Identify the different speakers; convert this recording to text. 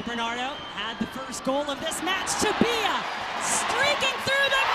Speaker 1: Bernardo had the first goal of this match. Chabia streaking through the